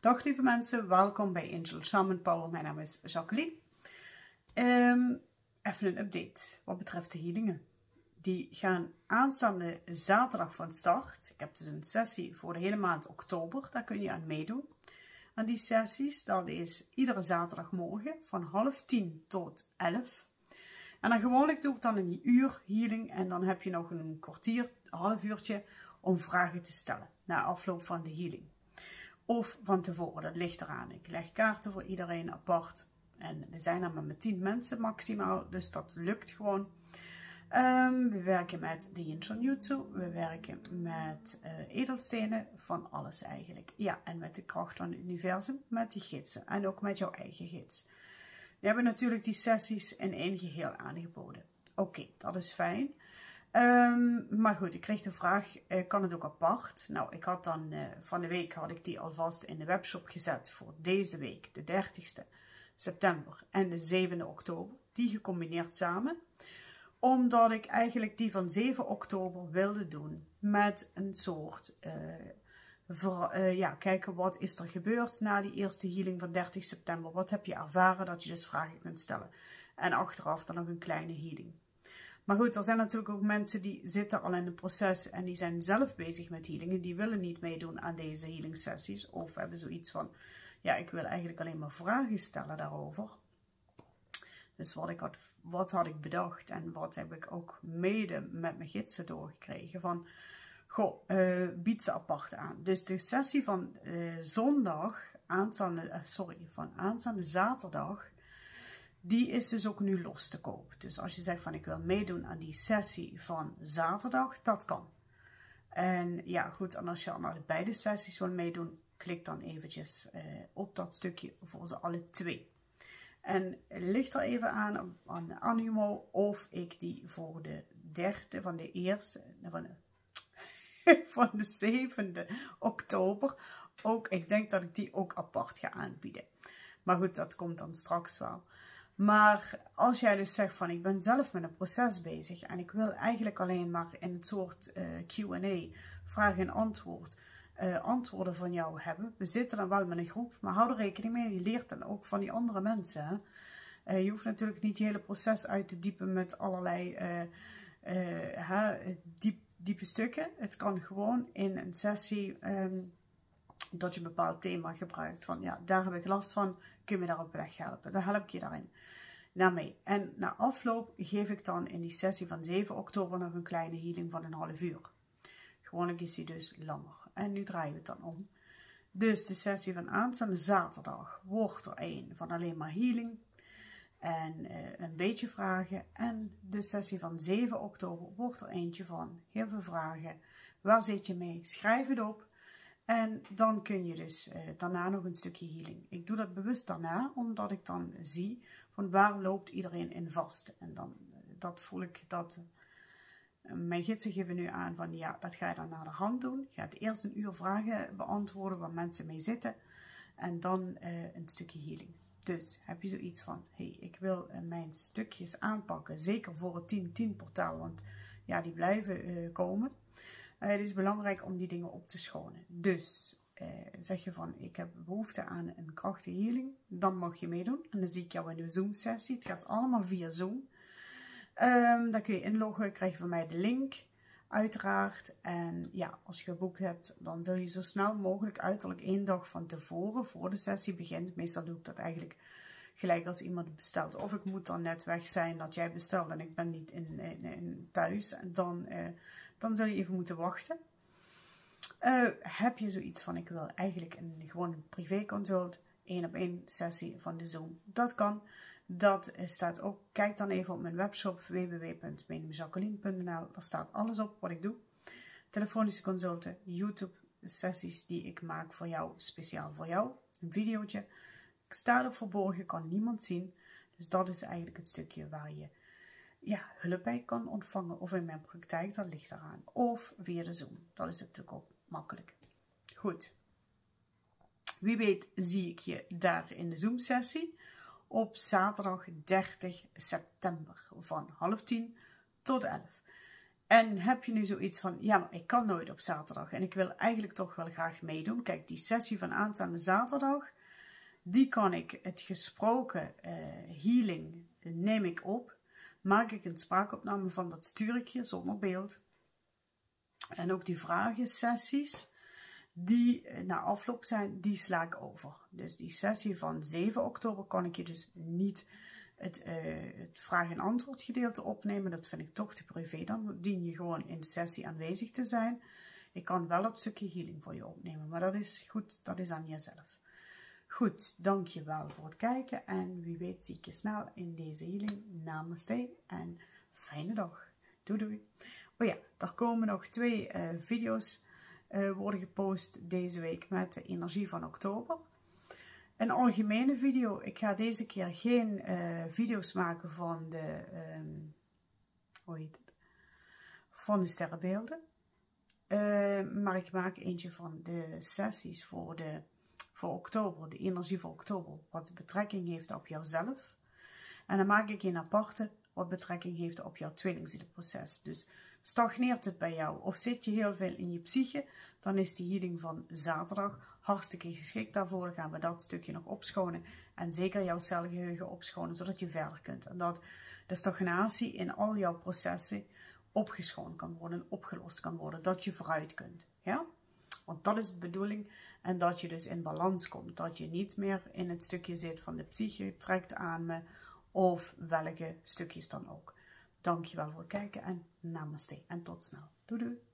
Dag lieve mensen, welkom bij Angel Shaman Power. Mijn naam is Jacqueline. Even een update wat betreft de healingen. Die gaan aanstaande zaterdag van start. Ik heb dus een sessie voor de hele maand oktober, daar kun je aan meedoen. Aan die sessies, dat is iedere zaterdagmorgen van 9:30 tot 11. En dan gewoonlijk doe ik dan een uur healing en dan heb je nog een kwartier, een half uurtje om vragen te stellen na afloop van de healing. Of van tevoren, dat ligt eraan. Ik leg kaarten voor iedereen apart. En er zijn er maar met 10 mensen maximaal, dus dat lukt gewoon. We werken met de Yin Shan Jutsu, we werken met edelstenen, van alles eigenlijk. Ja, en met de kracht van het universum, met die gidsen en ook met jouw eigen gids. We hebben natuurlijk die sessies in één geheel aangeboden. Oké, dat is fijn. Maar goed, ik kreeg de vraag, kan het ook apart? Nou, ik had dan van de week had ik die alvast in de webshop gezet voor deze week, de 30ste september en de 7e oktober. Die gecombineerd samen. Omdat ik eigenlijk die van 7 oktober wilde doen met een soort, kijken wat is er gebeurd na die eerste healing van 30 september. Wat heb je ervaren, dat je dus vragen kunt stellen. En achteraf dan nog een kleine healing. Maar goed, er zijn natuurlijk ook mensen die zitten al in het proces en die zijn zelf bezig met healingen. Die willen niet meedoen aan deze healing sessies. Of hebben zoiets van, ja, ik wil eigenlijk alleen maar vragen stellen daarover. Dus wat had ik bedacht en wat heb ik ook mede met mijn gidsen doorgekregen van, goh, bied ze apart aan. Dus de sessie van aanstaande zaterdag, die is dus ook nu los te koop. Dus als je zegt van ik wil meedoen aan die sessie van zaterdag, dat kan. En ja goed, en als je aan beide sessies wil meedoen, klik dan eventjes op dat stukje voor ze alle twee. En ligt er even aan animo of ik die voor de derde van de eerste, van de 7e oktober ook, ik denk dat ik die ook apart ga aanbieden. Maar goed, dat komt dan straks wel. Maar als jij dus zegt van ik ben zelf met een proces bezig en ik wil eigenlijk alleen maar in het soort Q&A, vraag en antwoord, antwoorden van jou hebben. We zitten dan wel met een groep, maar hou er rekening mee, je leert dan ook van die andere mensen. Hè? Je hoeft natuurlijk niet je hele proces uit te diepen met allerlei diepe stukken. Het kan gewoon in een sessie dat je een bepaald thema gebruikt. Van ja, daar heb ik last van, kun je me daar op weg helpen. Dan help ik je daarin. naar mee. En na afloop geef ik dan in die sessie van 7 oktober nog een kleine healing van een half uur. Gewoonlijk is die dus langer. En nu draaien we het dan om. Dus de sessie van aanstaande zaterdag wordt er een van alleen maar healing. En een beetje vragen. En de sessie van 7 oktober wordt er eentje van heel veel vragen. Waar zit je mee? Schrijf het op. En dan kun je dus daarna nog een stukje healing. Ik doe dat bewust daarna, omdat ik dan zie van waar loopt iedereen in vast. En dan dat voel ik dat mijn gidsen geven nu aan van ja, dat ga je dan naar de hand doen. Je gaat eerst een uur vragen beantwoorden waar mensen mee zitten. En dan een stukje healing. Dus heb je zoiets van, hey, ik wil mijn stukjes aanpakken. Zeker voor het 10-10 portaal, want ja, die blijven komen. Het is belangrijk om die dingen op te schonen. Dus zeg je van, ik heb behoefte aan een krachtige healing. Dan mag je meedoen. En dan zie ik jou in de Zoom sessie. Het gaat allemaal via Zoom. Dan kun je inloggen, krijg je van mij de link. Uiteraard. En ja, als je geboekt hebt, dan zul je zo snel mogelijk, uiterlijk 1 dag van tevoren, voor de sessie begint. Meestal doe ik dat eigenlijk gelijk als iemand bestelt. Of ik moet dan net weg zijn dat jij bestelt en ik ben niet in thuis. En dan zul je even moeten wachten. Heb je zoiets van, ik wil eigenlijk gewoon een privé consult, 1-op-1 sessie van de Zoom. Dat kan. Dat staat ook, kijk dan even op mijn webshop www.mediumjacqueline.nl. Daar staat alles op wat ik doe. Telefonische consulten, YouTube sessies die ik maak voor jou, speciaal voor jou. Een videootje. Ik sta er verborgen, kan niemand zien. Dus dat is eigenlijk het stukje waar je hulp bij kan ontvangen. Of in mijn praktijk, dat ligt eraan. Of via de Zoom. Dat is natuurlijk ook makkelijk. Goed. Wie weet zie ik je daar in de Zoom sessie. Op zaterdag 30 september van 9:30 tot 11. En heb je nu zoiets van, ja, maar ik kan nooit op zaterdag en ik wil eigenlijk toch wel graag meedoen. Kijk, die sessie van aanstaande zaterdag, die kan ik, het gesproken healing neem ik op. Maak ik een spraakopname van, dat stuur ik je zonder beeld. En ook die vragensessies die na afloop zijn, die sla ik over. Dus die sessie van 7 oktober kan ik je dus niet het vraag- en antwoord gedeelte opnemen. Dat vind ik toch te privé. Dan dien je gewoon in de sessie aanwezig te zijn. Ik kan wel het stukje healing voor je opnemen, maar dat is goed, dat is aan jezelf. Goed, dankjewel voor het kijken en wie weet zie ik je snel in deze healing. Namaste en fijne dag. Doei doei. Oh ja, er komen nog 2 video's worden gepost deze week met de energie van oktober. Een algemene video. Ik ga deze keer geen video's maken van de, hoe heet het? Van de sterrenbeelden. Maar ik maak eentje van de sessies voor oktober, de energie voor oktober, wat betrekking heeft op jouzelf. En dan maak ik een aparte wat betrekking heeft op jouw tweelingzielproces. Dus stagneert het bij jou of zit je heel veel in je psyche, dan is die healing van zaterdag hartstikke geschikt daarvoor. Dan gaan we dat stukje nog opschonen en zeker jouw celgeheugen opschonen, zodat je verder kunt. En dat de stagnatie in al jouw processen opgeschoond kan worden, opgelost kan worden, dat je vooruit kunt. Ja? Want dat is de bedoeling en dat je dus in balans komt. Dat je niet meer in het stukje zit van de psyche, trekt aan me of welke stukjes dan ook. Dankjewel voor het kijken en namaste en tot snel. Doei doei.